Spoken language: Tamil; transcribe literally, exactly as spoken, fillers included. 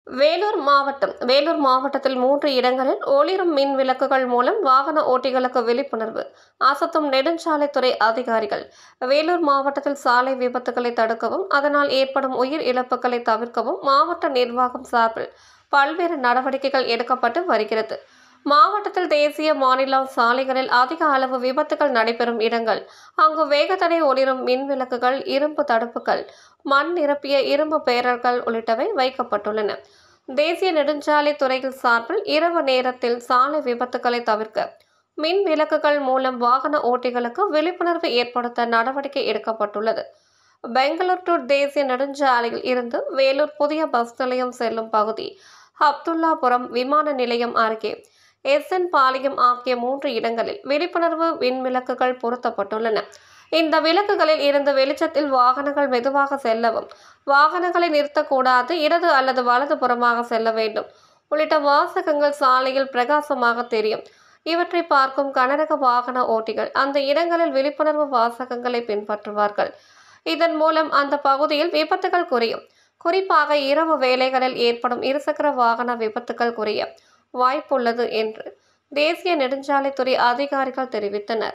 வேலூர் மாவட்டம் வேலூர் மாவட்டத்தில் மூன்று இடங்களில் ஒளிரும் மின் விளக்குகள் மூலம் வாகன ஓட்டிகளுக்கு விழிப்புணர்வு அசத்தும் நெடுஞ்சாலைத்துறை அதிகாரிகள். வேலூர் மாவட்டத்தில் சாலை விபத்துகளை தடுக்கவும் அதனால் ஏற்படும் உயிர் இழப்புகளை தவிர்க்கவும் மாவட்ட நிர்வாகம் சார்பில் பல்வேறு நடவடிக்கைகள் எடுக்கப்பட்டு வருகிறது. மாவட்டத்தில் தேசிய மாநில சாலைகளில் அதிக அளவு விபத்துகள் நடைபெறும் இடங்கள், அங்கு வேகத்தடை ஒளிரும் மின் விளக்குகள், இரும்பு தடுப்புகள், மண் நிரப்பிய இரும்பு பேரர்கள் உள்ளிட்டவை வைக்கப்பட்டுள்ளன. தேசிய நெடுஞ்சாலை துறையில் சார்பில் இரவு நேரத்தில் சாலை விபத்துகளை தவிர்க்க மின் விளக்குகள் மூலம் வாகன ஓட்டிகளுக்கு விழிப்புணர்வு ஏற்படுத்த நடவடிக்கை எடுக்கப்பட்டுள்ளது. பெங்களூர் டு தேசிய நெடுஞ்சாலையில் இருந்து வேலூர் புதிய பஸ் நிலையம் செல்லும் பகுதி, அப்துல்லாபுரம் விமான நிலையம் அருகே எஸ் என் பாளையம் ஆகிய மூன்று இடங்களில் விழிப்புணர்வு மின் விளக்குகள் பொருத்தப்பட்டுள்ளன. இந்த விளக்குகளில் இருந்து வெளிச்சத்தில் வாகனங்கள் மெதுவாக செல்லவும், வாகனங்களை நிறுத்தக்கூடாது, இடது அல்லது வலது புறமாக செல்ல வேண்டும் உள்ளிட்ட வாசகங்கள் சாலையில் பிரகாசமாக தெரியும். இவற்றை பார்க்கும் கனரக வாகன ஓட்டிகள் அந்த இடங்களில் விழிப்புணர்வு வாசகங்களை பின்பற்றுவார்கள். இதன் மூலம் அந்த பகுதியில் விபத்துகள் குறையும். குறிப்பாக இரவு வேளைகளில் ஏற்படும் இருசக்கர வாகன விபத்துகள் குறைய வாய்ப்புள்ளது என்று தேசிய நெடுஞ்சாலைத்துறை அதிகாரிகள் தெரிவித்தனர்.